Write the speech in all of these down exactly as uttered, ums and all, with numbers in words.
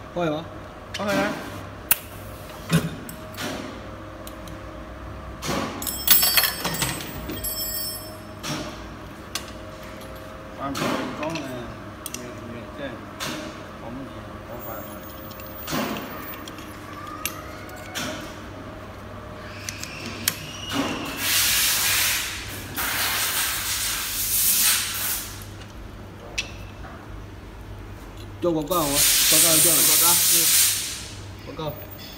開係嘛？ 開去啦！啊，唔係講誒，咩咩即係講乜嘢講法啊？ 做廣告好啊，廣告做國家， 廣告。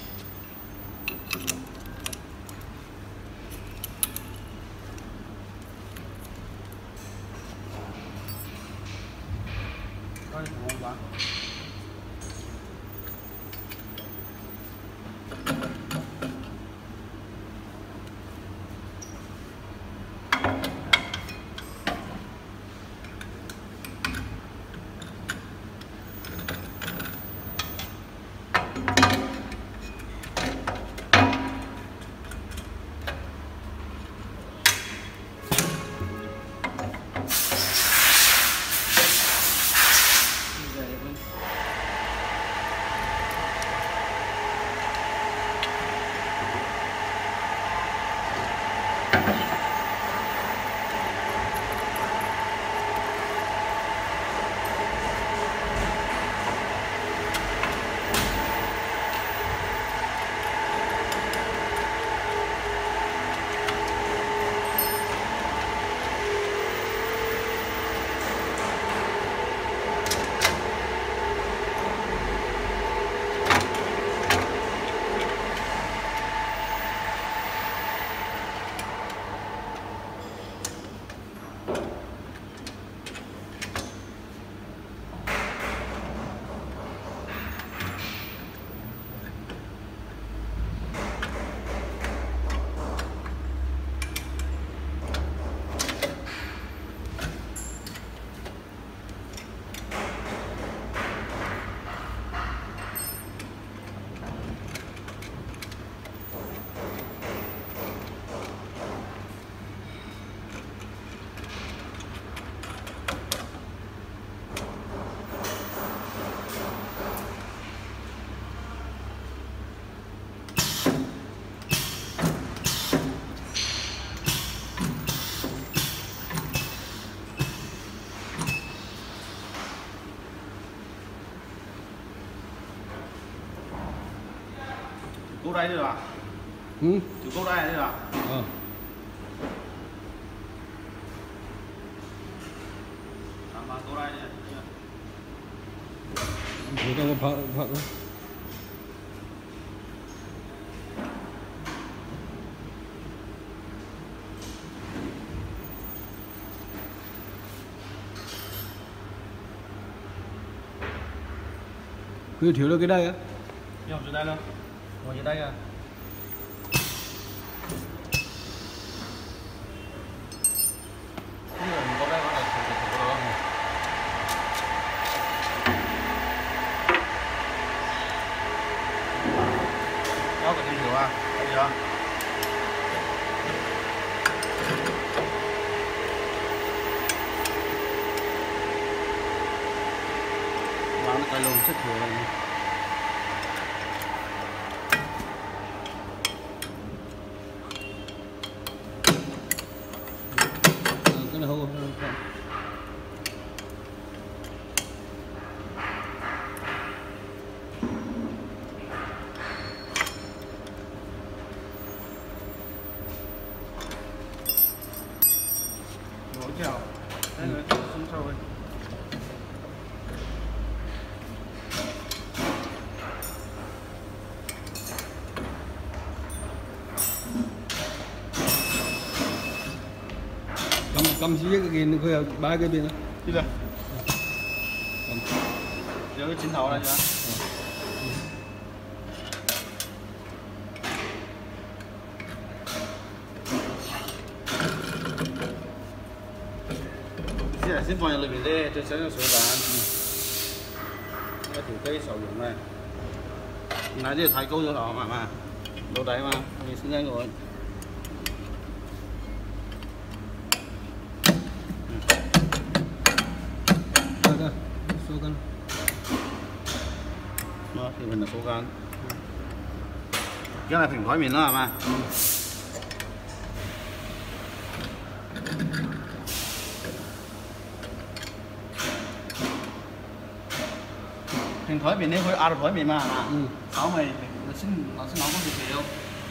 開始講吧。Cú đây được à? Ừ. Từ cú đây được à? Ờ. Sama cú đây nha. Thử cho phật phật. Cứ thiếu được cái đây á. Dùng dưới đây luôn. Ngồi dưới đây à. Cái người mình có đây có thể thử thử thử không? Đó có thêm thiếu à? Đây chưa? Bán cái lồng chất thiếu này. Cái này không không. Đổ chèo. Đây là xuống sâu đây. Cầm cầm xí cái kia nó khơi ba cái bên đó. Đi rồi. Cầm. Giờ cái chín thầu này chưa? Cái này xin vào nhà lưới biển đây, cho sáng sủi bạn. Cái thủ cây sử dụng này. Nãy giờ thái câu cho họ mà mà. Đồ đấy mà, mình xin nhanh rồi. Số cân. Đó, thì mình là cố gắng. Cái này thỉnh thoái mình nữa mà. Thỉnh thoái mình nên hơi ăn thoái mình mà. Ừ. Sáu mày nó xin nó xin nấu có gì nhiều.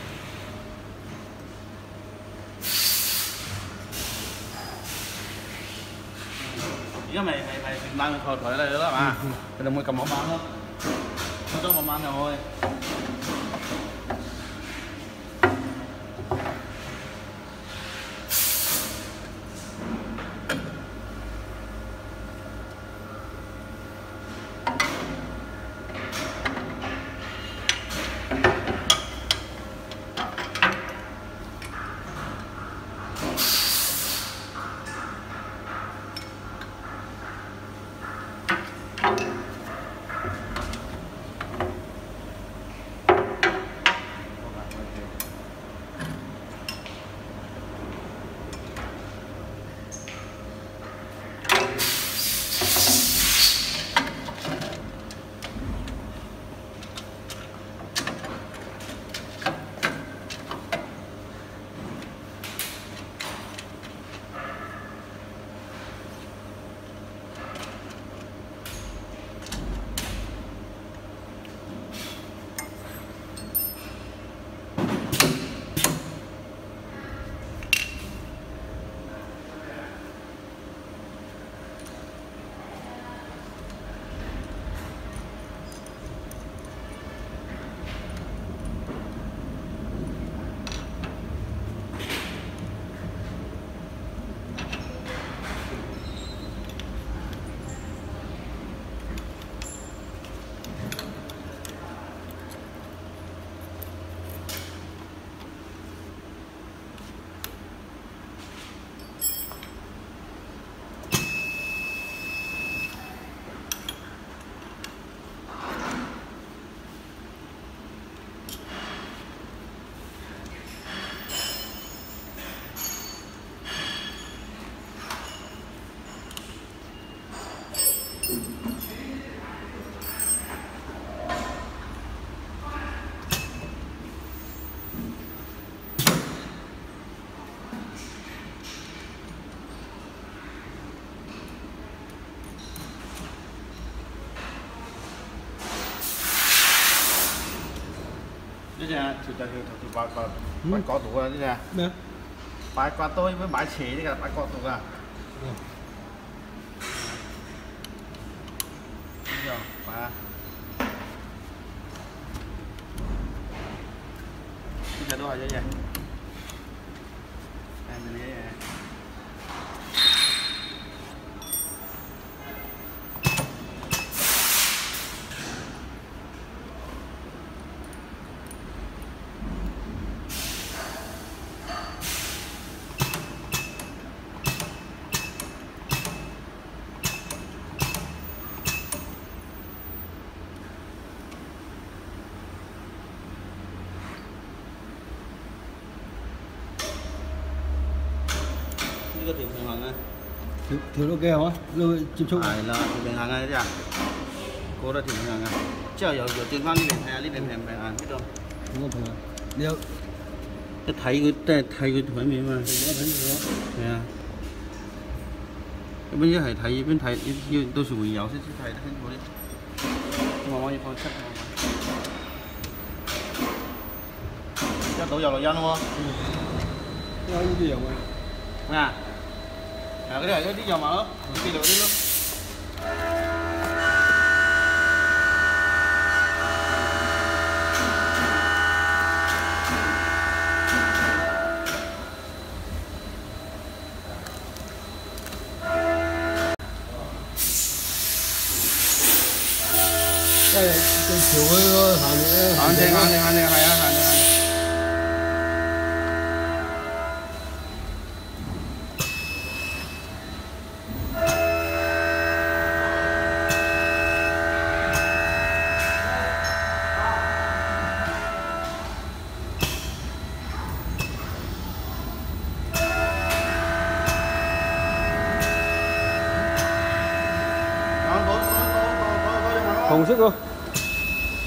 Cái mày mày mày mình đang thổi thổi đây đó mà. Bây giờ mới cầm món bán thôi. Nó cho món bán rồi. Thế nè, thì ta thì thì bà bà bà có tủ à thế nè. Nè. Bà qua tôi với bãi chỉ thì cả bà có tủ à. Bây giờ bà cái gì đó vậy vậy? Em này nè. Cái tiền bình hàng này Thiếu, thiếu nó kêu á, lưu chim chúc. phải là tiền bình hàng này đấy à? Cô đã tiền bình hàng này. Chứ ở giờ tiền văn đi bình hàng đi bình hàng bình hàng biết không? Đúng không phải. Điều Cái thấy cái thấy cái thoải mái mà. nó thấy gì đó. Nè. Cái bên dưới thầy thầy bên thầy như tôi sử dụng dầu sẽ thầy thấy thôi đi. Nhưng mà bao nhiêu con sách này. Chắc đổ dầu là dân đúng không? Nó như kiểu mà. Nè. À, cái này cái tí dầu mà đó, đi được đi luôn. Đây là cái thiếu cái hàng này. Hàng này hàng này hàng này hay á, hàng này. Không sức không?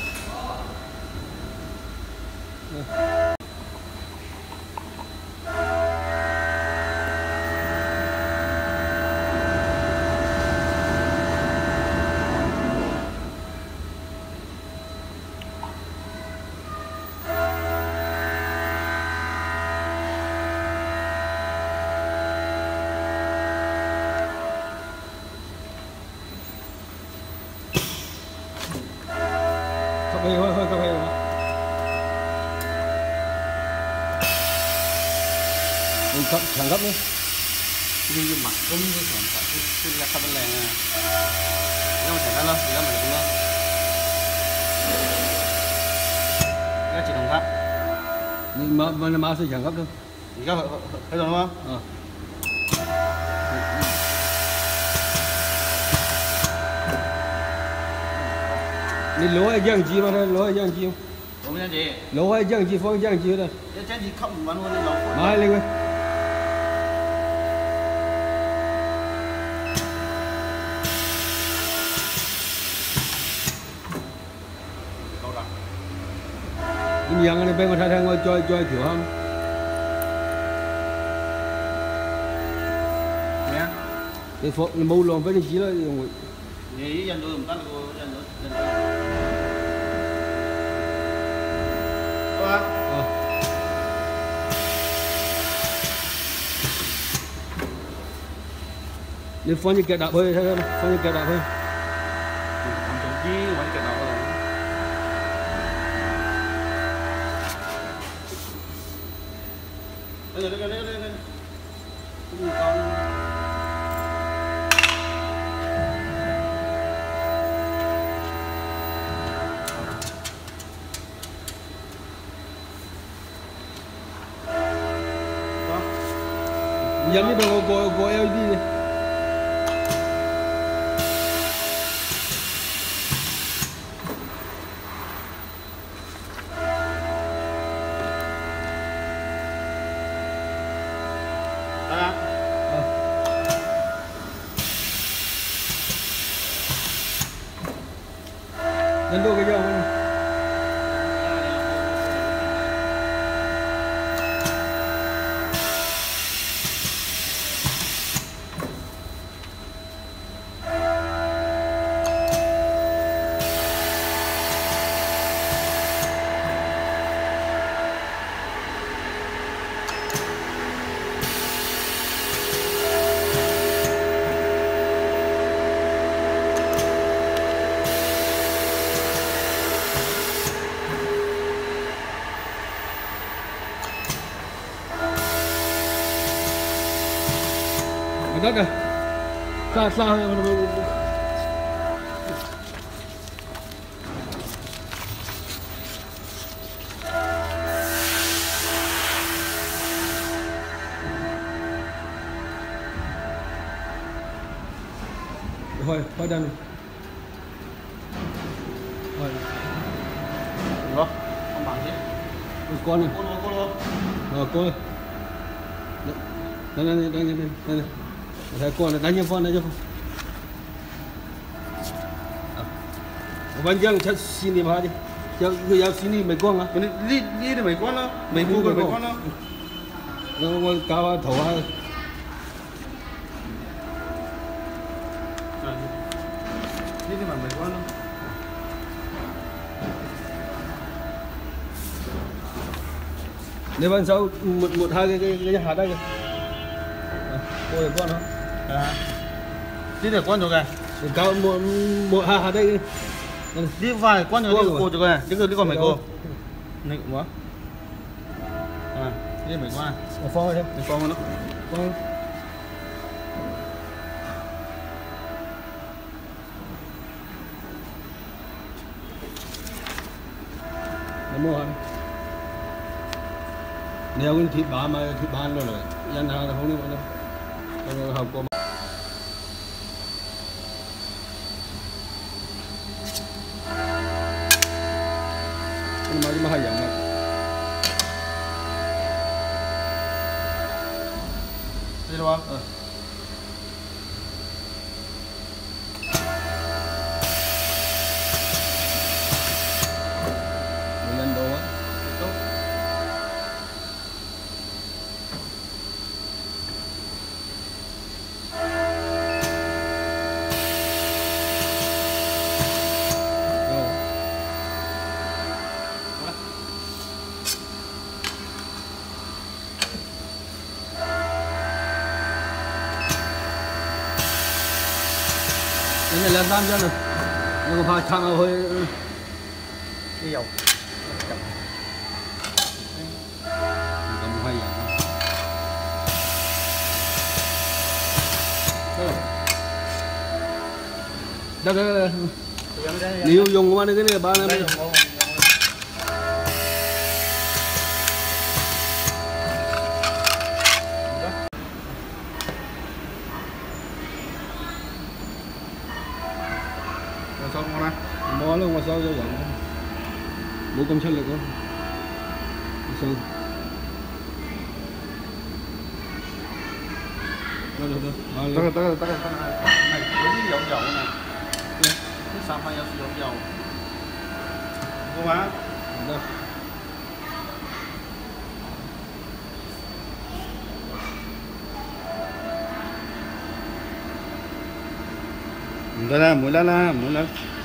hơi hơi hơi cà phê rồi. Mình cấp thẳng cấp đi. Đi cái mặt cũng cái thằng phải cái là cấp lên nè. Nó phải nó nó mình cũng nó. Cái chỉ thằng cấp. Nhưng mà mà mà sẽ thẳng cấp thôi. Thì có thấy rồi đúng không? Ờ. Ni lỗ hay giang chi mà nó lỗ hay giang chi không? Đúng không chị? Lỗ hay giang chi phong giang chi đó. Cái chén gì không mà luôn đi lỗ. Mai lên coi. Câu rồi. Nhưng yang này bên mà thay thay ngồi chơi chơi thiểu không? Nè. Cái phụ mâu lòng với chỉ là Nghĩ dân tôi làm tắt cô dân tôi dân tôi. Đúng không? ờ. Nên phong như kẹt đạp hơi thấy không? Phong như kẹt đạp hơi. Làm trồng chi vẫn cái đó rồi. Đây đây đây đây đây. Cũng con Nhấn đi bằng có có lờ đê đi. à. Ờ. Nhấn đô cái dòng này. Đất này xa xa thôi quay đằng rồi Được không bằng chứ con này cô luôn cô luôn rồi cô ơi đây đây đây đây đây đây đây thấy con này đánh cho con đánh cho con vẫn đang chắc xin đi mà đi giờ người giao xin đi mấy con à đi đi đi mấy con đó mấy cu mấy con đó nó còn cao thầu hai đi đi mà mấy con đó nếu bạn sau một một hai cái cái, cái hạt đây kìa cô để con đó à đi được con rồi kìa cao một một hai hạt đây đi vài con rồi đi cô rồi kìa chứ đi còn mấy cô này cũng quá à đi mấy con à phong thôi mấy con nó phong nó mua hả nếu cái thịt bá mà thịt bán rồi dân hàng không đi đâu không học qua mà mà hay vậy mà đi đâu ờ nhân đồ á này là tam chân này nó có pha chạm hơi cái dầu. Cầm hai dạng. Đây đây đây. Nếu dùng của bạn cái này bạn em. Xong không anh? Bỏ luôn mà sao cho giận. Đủ công suất lực không? Sao? Đó được được. Tắc tắc tắc tắc này cái dầu dầu này. Cái xăm hay dầu dầu. Cô má. Đó. Đây là mũi lá la, mũi lá.